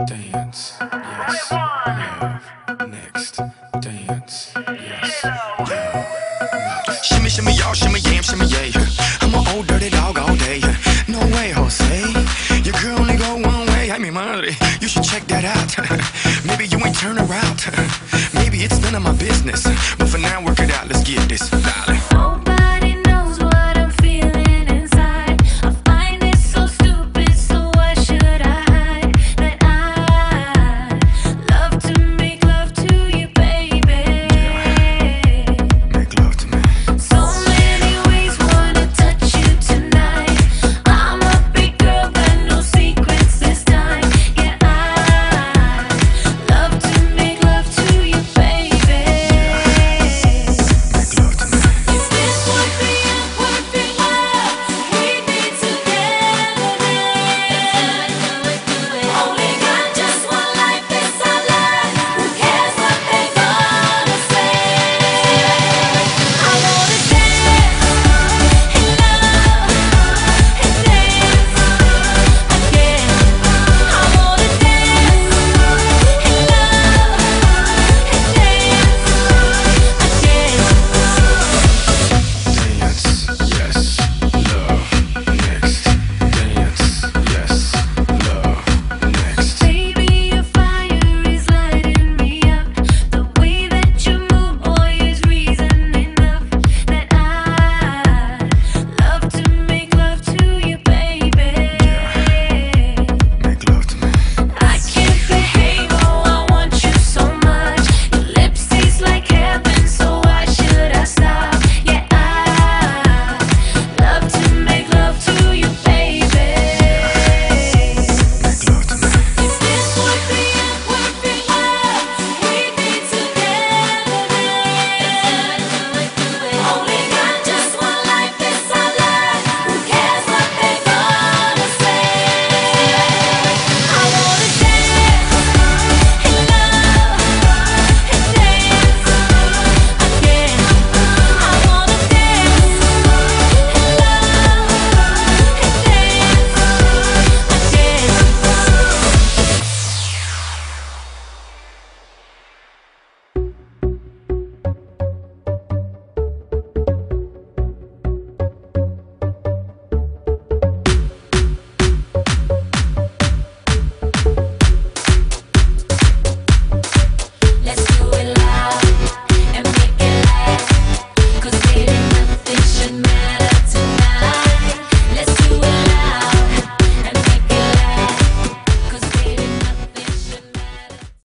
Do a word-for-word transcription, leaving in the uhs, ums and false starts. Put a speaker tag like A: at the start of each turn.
A: dance, yes, love, next, dance, yes, love. Shimmy, shimmy, y'all, shimmy, yam, shimmy, yeah. I'm an old dirty dog all day. No way, Jose. Your girl only go one way. Ay, mi madre, you should check that out. Maybe you ain't turn around. Maybe it's none of my business. But for now, work it out. Let's get this. Dale.